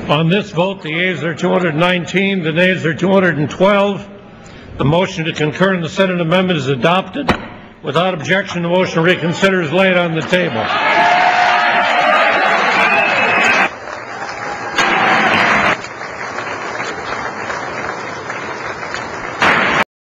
On this vote, the yeas are 219, the nays are 212. The motion to concur in the Senate amendment is adopted. Without objection, the motion to reconsider is laid on the table.